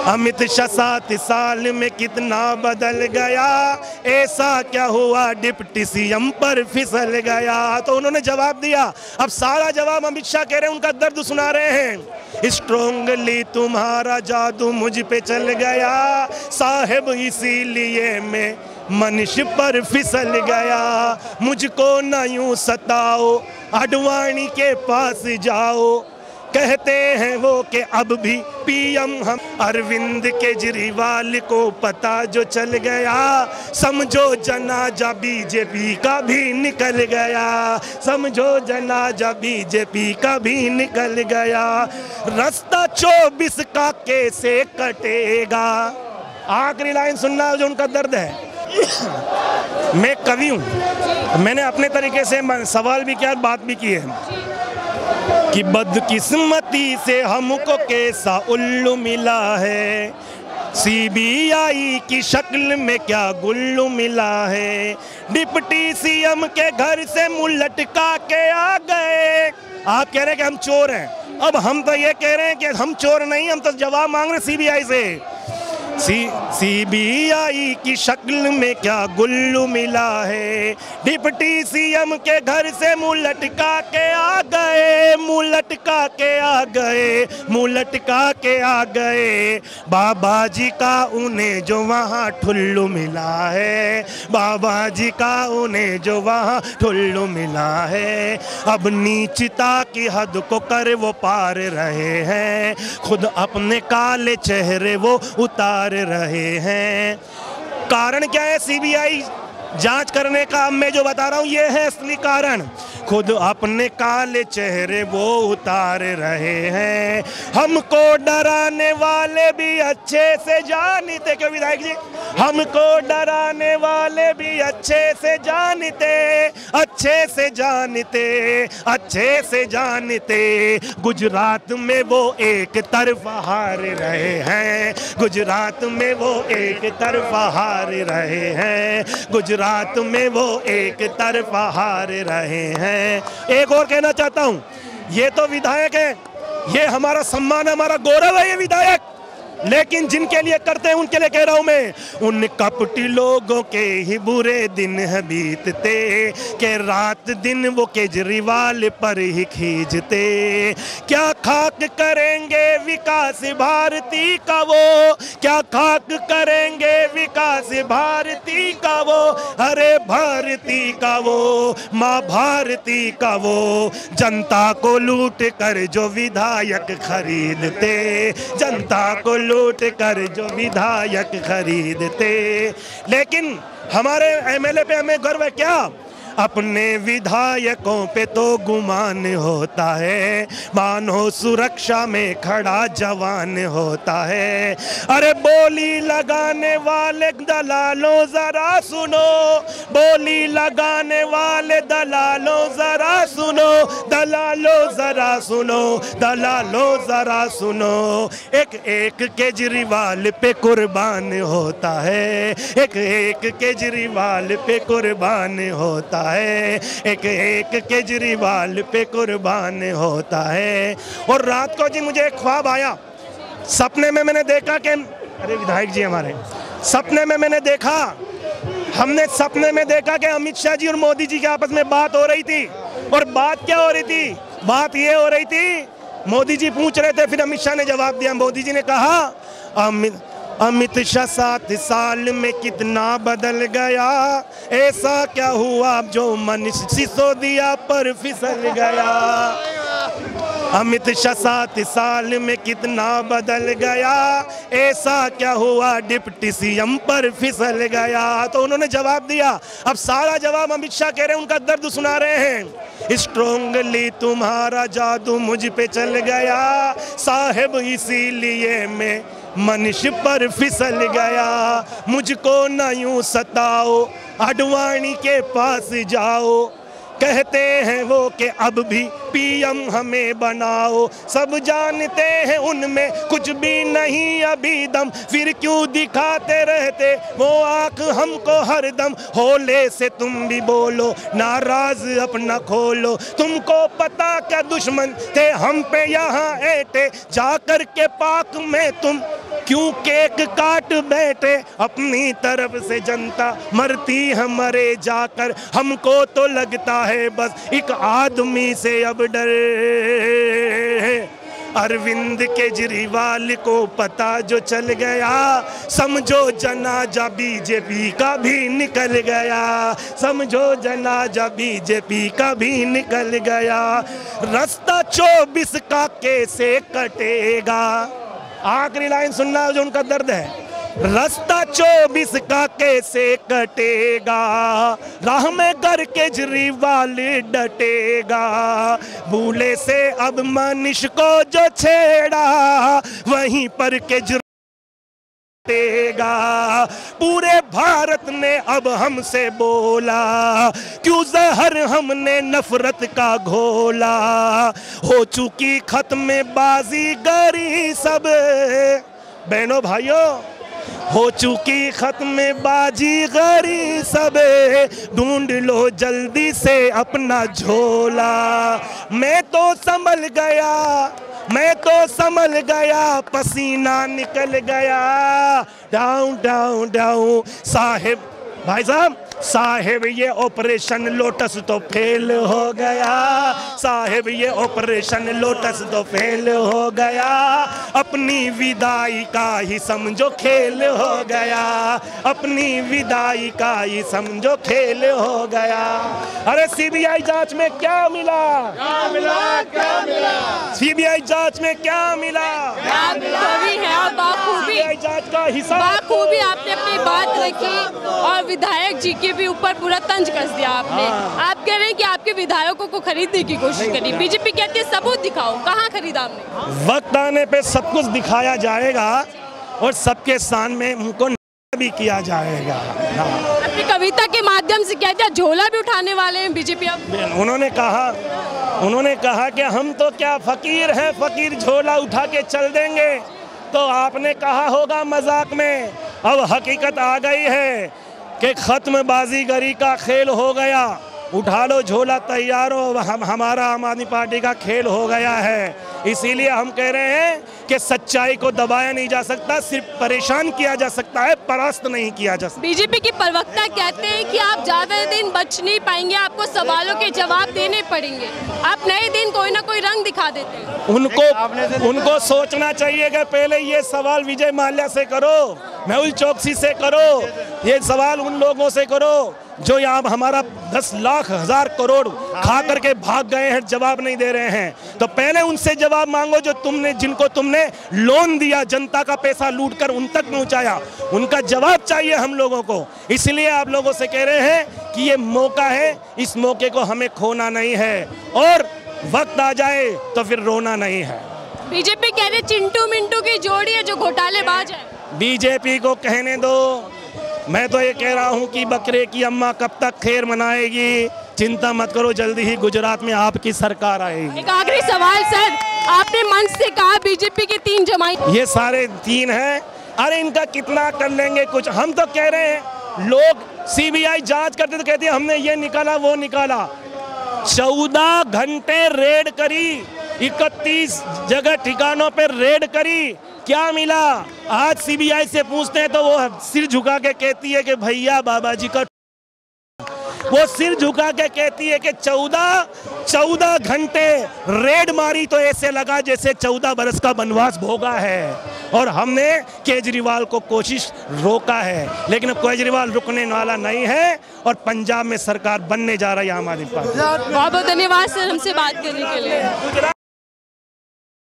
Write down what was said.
अमित शाह 7 साल में कितना बदल गया, ऐसा क्या हुआ डिप्टी सीएम पर फिसल गया। तो उन्होंने जवाब दिया। अब सारा जवाब अमित शाह कह रहे हैं, उनका दर्द सुना रहे हैं। स्ट्रोंगली तुम्हारा जादू मुझ पे चल गया साहेब, इसीलिए मैं मनुष्य पर फिसल गया। मुझको न यूं सताओ, आडवाणी के पास जाओ, कहते हैं वो कि अब भी पीएम हम। अरविंद केजरीवाल को पता जो चल गया, समझो जनाजा बीजेपी का भी निकल गया, समझो जनाजा बीजेपी का भी निकल गया। रास्ता 24 का कैसे कटेगा। आखिरी लाइन सुनना जो उनका दर्द है। मैं कवि हूँ, मैंने अपने तरीके से सवाल भी किया, बात भी की है कि बदकिस्मती से हमको कैसा उल्लू मिला है, सीबीआई की शक्ल में क्या गुल्लू मिला है। डिप्टी सीएम के घर से मुंह लटका के आ गए। आप कह रहे हैं कि हम चोर हैं, अब हम तो ये कह रहे हैं कि हम चोर नहीं, हम तो जवाब मांग रहे सीबीआई से। सीबीआई की शक्ल में क्या गुल्लू मिला है। डिप्टी सीएम के घर से मुंह लटका के आ गए, मुंह लटका के आ गए, मुंह लटका के आ गए। बाबा जी का उन्हें जो वहाँ ठुल्लू मिला है, बाबा जी का उन्हें जो वहाँ ठुल्लू मिला है। अब नीचता की हद को कर वो पार रहे हैं, खुद अपने काले चेहरे वो उतार रहे हैं। कारण क्या है सीबीआई जांच करने का, अब मैं जो बता रहा हूं ये है असली कारण। खुद अपने काले चेहरे वो उतार रहे हैं। हमको डराने वाले भी अच्छे से जानते, क्यों विधायक जी, हमको डराने वाले भी अच्छे से जानते, अच्छे से जानते, अच्छे से जानते। गुजरात में वो एक तरफा हार रहे हैं, गुजरात में वो एक तरफा हार रहे हैं, गुजरात में वो एक तरफा हार रहे हैं। एक और कहना चाहता हूं, ये तो विधायक है, ये हमारा सम्मान, हमारा गौरव है ये विधायक, लेकिन जिनके लिए करते हैं उनके लिए कह रहा हूं मैं, उन कपटी लोगों के ही बुरे दिन है बीतते, के रात दिन वो केजरीवाल पर ही खींचते। क्या खाक करेंगे विकास भारती का वो, क्या खाक करेंगे विकास भारती का वो, अरे भारती का वो, माँ भारती का वो। जनता को लूट कर जो विधायक खरीदते, जनता को लूट कर जो विधायक खरीदते। लेकिन हमारे एमएलए पे हमें गर्व है क्या, अपने विधायकों पे तो गुमान होता है, मानो सुरक्षा में खड़ा जवान होता है। अरे बोली लगाने वाले दलालों जरा सुनो, बोली लगाने वाले दलालों जरा सुनो, दलालों जरा सुनो, दलालों जरा सुनो। एक एक केजरीवाल पे कुर्बान होता है, एक एक केजरीवाल पे कुर्बान होता है, एक एक केजरीवाल पे कुर्बान होता है। और रात को जी मुझे एक ख्वाब आया, सपने में मैंने देखा कि, अरे विधायक जी हमारे, सपने में मैंने देखा, हमने सपने में देखा कि अमित शाह जी और मोदी जी के आपस में बात हो रही थी। और बात क्या हो रही थी, बात ये हो रही थी, मोदी जी पूछ रहे थे, फिर अमित शाह ने जवाब दिया। मोदी जी ने कहा, अमित शाह 7 साल में कितना बदल गया, ऐसा क्या हुआ जो मनुष्य सिसोदिया पर फिसल गया। अमित शाह 7 साल में कितना बदल गया, ऐसा क्या हुआ डिप्टी सीएम पर फिसल गया। तो उन्होंने जवाब दिया। अब सारा जवाब अमित शाह कह रहे हैं, उनका दर्द सुना रहे हैं। स्ट्रोंगली तुम्हारा जादू मुझ पे चल गया साहेब, इसीलिए मैं मनुष्य पर फिसल गया। मुझको न यूं सताओ, आडवाणी के पास जाओ, कहते हैं वो कि अब भी पीएम हमें बनाओ। सब जानते हैं उनमें कुछ भी नहीं अभी दम, फिर क्यों दिखाते रहते वो आंख हमको हरदम। होले से तुम भी बोलो, नाराज अपना खोलो, तुमको पता क्या दुश्मन थे हम पे यहाँ ऐटे, जाकर के पाक में तुम क्यों केक काट बैठे अपनी तरफ से जनता मरती है मरे जाकर, हमको तो लगता है बस एक आदमी से अब डर। अरविंद केजरीवाल को पता जो चल गया, समझो जनाजा बीजेपी का भी निकल गया, समझो जनाजा बीजेपी का भी निकल गया। रास्ता 24 का कैसे कटेगा, आखिरी लाइन सुनना जो उनका दर्द है। रास्ता 24 का कैसे कटेगा, राह में कर केजरीवाल डटेगा। भूले से अब मनीष को जो छेड़ा, वहीं पर केजरीवाल डटेगा। पूरे भारत ने अब हमसे बोला, क्यों जहर हमने नफरत का घोला। हो चुकी खत्म बाजीगरी सब, बहनों भाइयों हो चुकी खत्म बाजीगरी सब, ढूंढ लो जल्दी से अपना झोला। मैं तो संभल गया, मैं तो संभल गया, पसीना निकल गया। डाउन डाउन डाउन साहिब, भाई साहब साहेब ये ऑपरेशन लोटस तो फेल हो गया, साहेब ये ऑपरेशन लोटस तो फेल हो गया। अपनी विदाई का ही समझो खेल हो गया, अपनी विदाई का ही समझो खेल हो गया। अरे सीबीआई जांच में क्या मिला, क्या मिला, क्या मिला, सीबीआई जांच में क्या मिला, क्या मिला है बाखूबी जांच का हिसाब, बाखूबी आपने अपनी बात रखी और विधायक जी के भी ऊपर पूरा तंज कस दिया आपने। आप कह रहे हैं कि आपके विधायकों को खरीदने की कोशिश करी, बीजेपी कहती है सबूत दिखाओ, कहाँ खरीदा आपने? वक्त आने पे सब कुछ दिखाया जाएगा और सबके सामने उनको भी किया जाएगा। अपनी कविता के माध्यम से क्या क्या झोला भी उठाने वाले हैं बीजेपी अब? उन्होंने कहा कि हम तो क्या फकीर हैं, फकीर झोला उठा के चल देंगे। तो आपने कहा होगा मजाक में, अब हकीकत आ गई है कि खत्म बाजीगरी का खेल हो गया। उठा लो झोला, तैयार हो, हमारा आम आदमी पार्टी का खेल हो गया है। इसीलिए हम कह रहे हैं कि सच्चाई को दबाया नहीं जा सकता, सिर्फ परेशान किया जा सकता है, परास्त नहीं किया जा सकता। बीजेपी की प्रवक्ता कहते हैं कि आप ज्यादा दिन बच नहीं पाएंगे, आपको सवालों के जवाब देने पड़ेंगे। आप नए दिन कोई ना कोई रंग दिखा देते हैं। उनको सोचना चाहिए कि पहले ये सवाल विजय माल्या से करो, मेहुल चोकसी से करो, ये सवाल उन लोगों से करो जो यहाँ हमारा 10 लाख हजार करोड़ खा करके भाग गए हैं, जवाब नहीं दे रहे हैं। तो पहले उनसे जवाब मांगो जो जिनको तुमने लोन दिया, जनता का पैसा लूटकर उन तक पहुंचाया, उनका जवाब चाहिए हम लोगों को। इसलिए आप लोगों से कह रहे हैं कि ये मौका है, इस मौके को हमें खोना नहीं है और वक्त आ जाए तो फिर रोना नहीं है। बीजेपी कह रही चिंटू मिंटू की जोड़ी है जो घोटालेबाज है। बीजेपी को कहने दो, मैं तो ये कह रहा हूँ कि बकरे की अम्मा कब तक खैर मनाएगी। चिंता मत करो, जल्दी ही गुजरात में आपकी सरकार आएगी। एक आखिरी सवाल सर, आपने मंच से कहा बीजेपी की 3 जमाई, ये सारे 3 हैं। अरे इनका कितना कर लेंगे कुछ। हम तो कह रहे हैं, लोग सीबीआई जांच करते तो कहते हैं हमने ये निकाला वो निकाला। 14 घंटे रेड करी, 31 जगह ठिकानों पर रेड करी, क्या मिला? आज सीबीआई से पूछते हैं तो वो सिर झुका के कहती है कि भैया बाबा जी का, वो सिर झुका के कहती है कि 14 घंटे रेड मारी तो ऐसे लगा जैसे 14 बरस का वनवास भोगा है। और हमने केजरीवाल को कोशिश रोका है, लेकिन अब केजरीवाल रुकने वाला नहीं है और पंजाब में सरकार बनने जा रही है आम आदमी पार्टी। बहुत बहुत धन्यवाद सर हमसे बात करने के लिए।